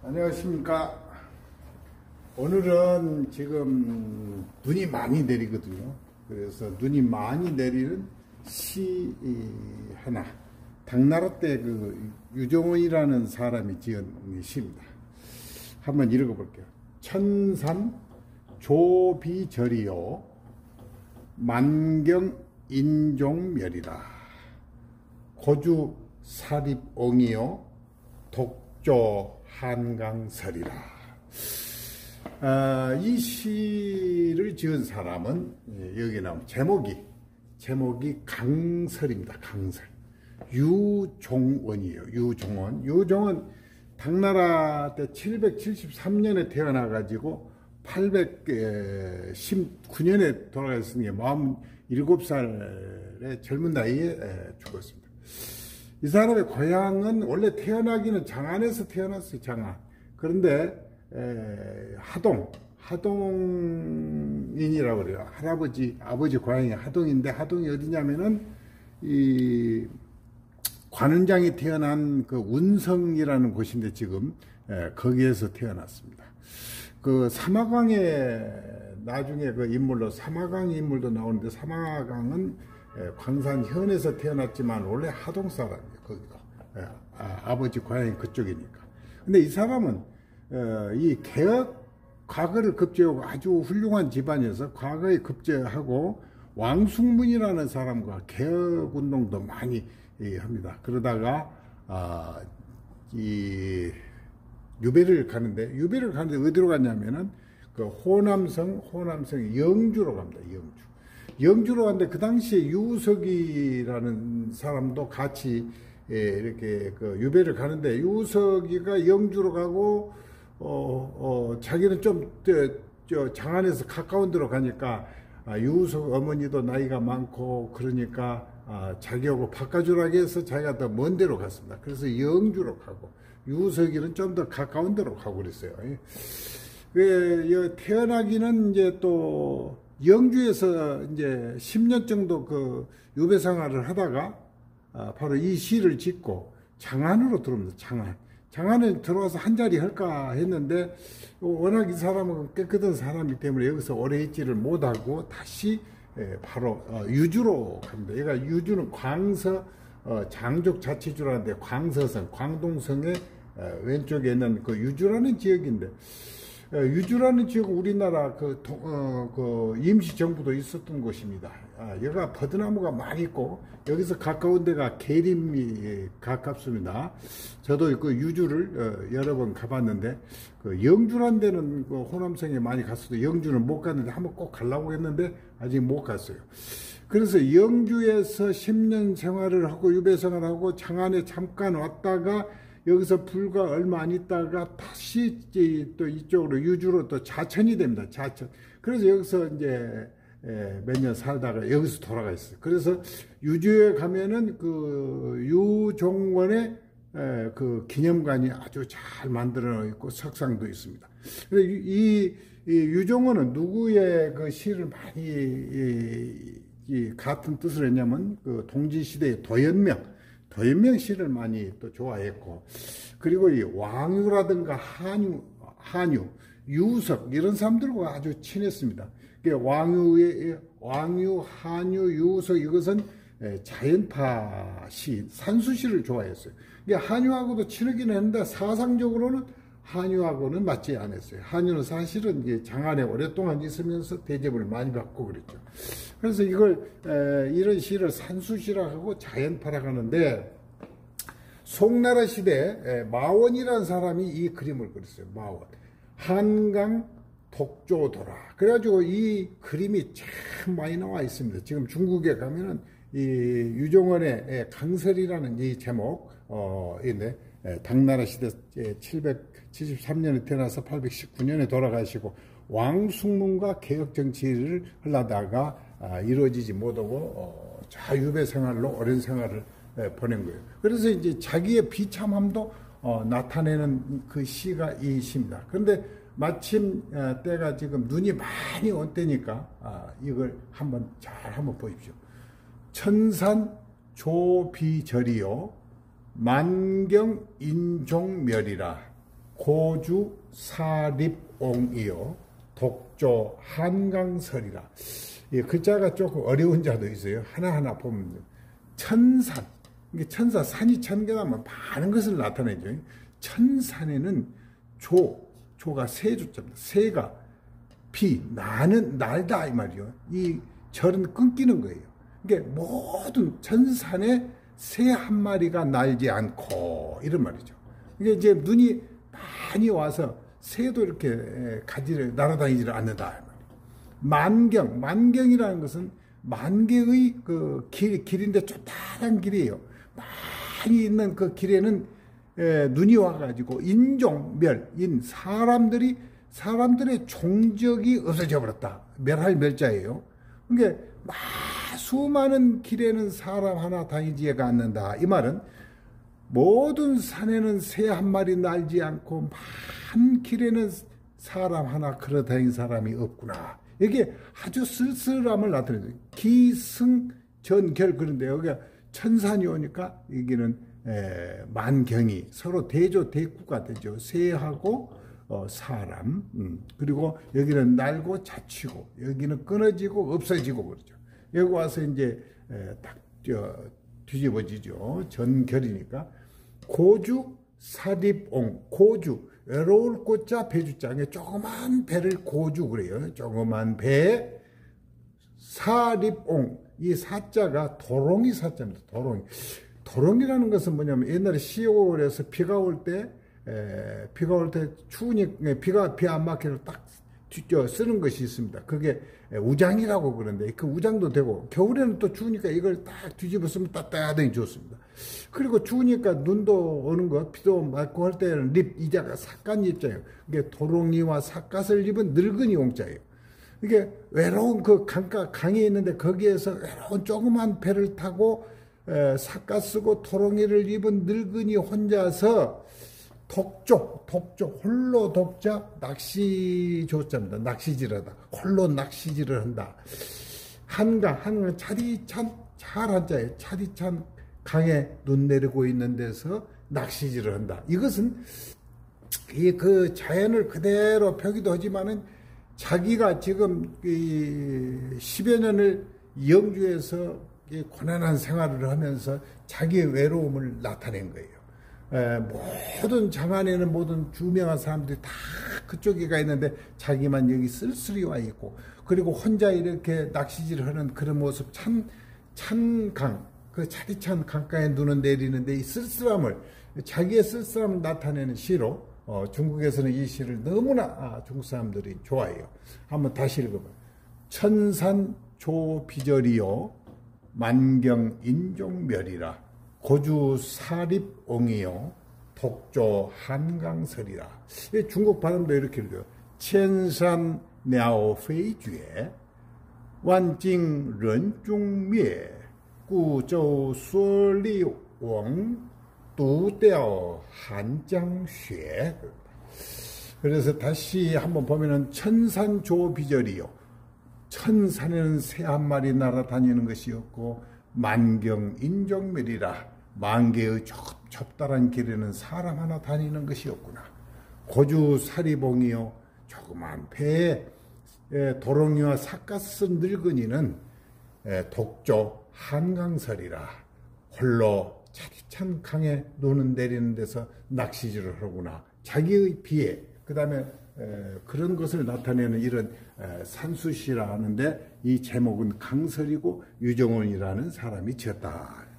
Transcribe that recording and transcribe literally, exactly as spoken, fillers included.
안녕하십니까. 오늘은 지금 눈이 많이 내리거든요. 그래서 눈이 많이 내리는 시 하나, 당나라 때 그 유정원이라는 사람이 지은 시입니다. 한번 읽어볼게요. 천산 조비절이요 만경 인종멸이라 고주 사립옹이요 독조 한강설이라. 아, 이 시를 지은 사람은 여기 나오는 제목이 제목이 강설입니다. 강설. 유종원이에요. 유종원. 유종원 당나라 때 칠백칠십삼 년에 태어나 가지고 팔백십구 년에 돌아가셨으니 마흔일곱 살의 젊은 나이에 죽었습니다. 이 사람의 고향은 원래 태어나기는 장안에서 태어났어요. 장안. 그런데 에, 하동, 하동인이라고 그래요. 할아버지, 아버지 고향이 하동인데, 하동이 어디냐면은 이 관운장이 태어난 그 운성이라는 곳인데 지금 에, 거기에서 태어났습니다. 그 사마강에 나중에 그 인물로 사마강 인물도 나오는데, 사마강은 광산현에서 태어났지만 원래 하동 사람이에요. 거기도 아, 아버지 고향이 그쪽이니까. 근데 이 사람은 어, 이 개혁 과거를 급제하고 아주 훌륭한 집안이어서 과거에 급제하고 왕숙문이라는 사람과 개혁 운동도 많이 예, 합니다. 그러다가 아, 이 유배를 가는데 유배를 가는데 어디로 갔냐면은 그 호남성 호남성 영주로 갑니다. 영주. 영주로 갔는데 그 당시에 유석이라는 사람도 같이 이렇게 그 유배를 가는데, 유석이가 영주로 가고 어, 어 자기는 좀 저 장안에서 가까운 데로 가니까 아, 유석 어머니도 나이가 많고 그러니까 아, 자기하고 바꿔주라고 해서 자기가 더 먼 데로 갔습니다. 그래서 영주로 가고 유석이는 좀 더 가까운 데로 가고 그랬어요. 그 태어나기는 이제 또 영주에서 이제 십 년 정도 그 유배 생활을 하다가 아, 바로 이 시를 짓고 장안으로 들어옵니다. 장안. 장안에 들어와서 한 자리 할까 했는데 워낙 이 사람은 깨끗한 사람이기 때문에 여기서 오래 있지를 못하고 다시 바로 유주로 갑니다. 얘가 유주는 광서 장족 자치주라는데 광서성, 광동성의 왼쪽에 있는 그 유주라는 지역인데, 유주라는 지역은 우리나라 그, 어, 그 임시정부도 있었던 곳입니다. 아, 여기가 버드나무가 많이 있고, 여기서 가까운 데가 계림이 가깝습니다. 저도 그 유주를 어, 여러 번 가봤는데, 그 영주란 데는 그 호남성에 많이 갔어도 영주는 못 갔는데, 한번 꼭 가려고 했는데, 아직 못 갔어요. 그래서 영주에서 십 년 생활을 하고, 유배 생활하고, 장안에 잠깐 왔다가, 여기서 불과 얼마 안 있다가 다시 또 이쪽으로 유주로 또 자천이 됩니다. 자천. 그래서 여기서 이제 몇 년 살다가 여기서 돌아가 있어요. 그래서 유주에 가면은 그 유종원의 그 기념관이 아주 잘 만들어 있고 석상도 있습니다. 이, 이 유종원은 누구의 그 시를 많이 이, 이 같은 뜻을 했냐면 그 동지시대의 도연명. 도연명 시를 많이 또 좋아했고, 그리고 이 왕유라든가 한유, 한유, 유석 이런 사람들과 아주 친했습니다. 왕유의 왕유, 한유, 유석 이것은 자연파 시, 산수시를 좋아했어요. 한유하고도 친하기는 했는데 사상적으로는 한유하고는 맞지 않았어요. 한유는 사실은 이제 장안에 오랫동안 있으면서 대접을 많이 받고 그랬죠. 그래서 이걸 에, 이런 시를 산수시라고 하고 자연파라고 하는데, 송나라 시대 에, 마원이라는 사람이 이 그림을 그렸어요. 마원. 한강 독조도라. 그래가지고 이 그림이 참 많이 나와 있습니다. 지금 중국에 가면은 이 유종원의 강설이라는 이 제목 어, 인데 당나라 시대 칠백칠십삼 년에 태어나서 팔백십구 년에 돌아가시고 왕숙문과 개혁 정치를 하려다가 아, 이루어지지 못하고 어, 자유배 생활로 오랜 생활을 에, 보낸 거예요. 그래서 이제 자기의 비참함도 어, 나타내는 그 시가 이 시입니다. 그런데 마침 어, 때가 지금 눈이 많이 온 때니까 아, 이걸 한번 잘 한번 보십시오. 천산 조비절이요 만경 인종멸이라 고주 사립옹이요 독조 한강설이라. 이 글자가 조금 어려운 자도 있어요. 하나하나 보면 천산, 이게 천사, 산이 천개나면 많은 것을 나타내죠. 천산에는 조, 조가 세조자입니다. 세가 비, 나는 날다 이 말이요. 이 절은 끊기는 거예요. 이게 모든 천산에 새 한 마리가 날지 않고 이런 말이죠. 이게 이제 눈이 많이 와서 새도 이렇게 가지를 날아다니지를 않는다. 만경, 만경이라는 것은 만 개의 그 길, 길인데 좁다란 길이에요. 많이 있는 그 길에는 에, 눈이 와가지고 인종, 멸, 인, 사람들이, 사람들의 종적이 없어져 버렸다. 멸할 멸자예요. 그러니까 수많은 길에는 사람 하나 다니지가 않는다. 이 말은 모든 산에는 새 한 마리 날지 않고 많은 길에는 사람 하나 걸어다니는 사람이 없구나. 이게 아주 쓸쓸함을 나타내죠. 기승전결. 그런데 여기가 천산이 오니까 여기는 에, 만경이 서로 대조 대구가 되죠. 새하고 어, 사람. 음. 그리고 여기는 날고 자치고 여기는 끊어지고 없어지고 그러죠. 여기 와서 이제 에, 딱 저, 뒤집어지죠. 전결이니까. 고주 사립옹, 고주, 외로울 꽃자 배주장에 조그만 배를 고주 그래요. 조그만 배, 사립옹, 이 사자가 도롱이 사자입니다. 도롱이. 도롱이라는 것은 뭐냐면 옛날에 시골에서 비가 올 때, 에, 비가 올 때 추우니까 비가 비 안 맞기를 딱 뒤져 쓰는 것이 있습니다. 그게 우장이라고 그러는데 그 우장도 되고 겨울에는 또 추우니까 이걸 딱 뒤집어 쓰면 따뜻하니 좋습니다. 그리고 추우니까 눈도 오는 것, 비도 맞고 할 때는 립, 이자가 삿갓 입자예요. 이게 도롱이와 삿갓을 입은 늙은이 옹자예요. 이게 외로운 그 강가, 강에 있는데 거기에서 외로운 조그만 배를 타고 에, 삿갓 쓰고 도롱이를 입은 늙은이 혼자서 독조, 독조, 홀로 독자, 낚시 조자입니다. 낚시질하다. 홀로 낚시질을 한다. 한강, 한강, 차디찬, 찰한 자에 차디찬 강에 눈 내리고 있는 데서 낚시질을 한다. 이것은 이 그 자연을 그대로 펴기도 하지만은 자기가 지금 이 십여 년을 영주에서 이 고난한 생활을 하면서 자기의 외로움을 나타낸 거예요. 에, 모든 장안에는 모든 유명한 사람들이 다 그쪽에 가 있는데 자기만 여기 쓸쓸히 와 있고, 그리고 혼자 이렇게 낚시질을 하는 그런 모습, 찬, 찬 강, 그 차디찬 강가에 눈은 내리는데 이 쓸쓸함을, 자기의 쓸쓸함을 나타내는 시로 어, 중국에서는 이 시를 너무나 아, 중국 사람들이 좋아해요. 한번 다시 읽어봐요. 천산조비절이요 만경 인종멸이라 고주 사립옹이요 독조 한강설이라. 중국 발음도 이렇게 읽어요. 천산 냐오페이주에 완징 런중灭구조 수리옹 두대오 한장쉐. 그래서 다시 한번 보면은 천산조비절이요. 천산에는 새 한 마리 날아다니는 것이 없고 만경 인종멸이라. 만개의 좁, 좁다란 길에는 사람 하나 다니는 것이 없구나. 고주 사리봉이요 조그만 배에 도롱이와 삿갓 쓴 늙은이는 독조 한강설이라. 홀로 차디찬 강에 노는 내리는 데서 낚시질을 하구나. 자기의 비애, 그 다음에 그런 것을 나타내는 이런 산수시라 하는데 이 제목은 강설이고 유정원이라는 사람이 지었다.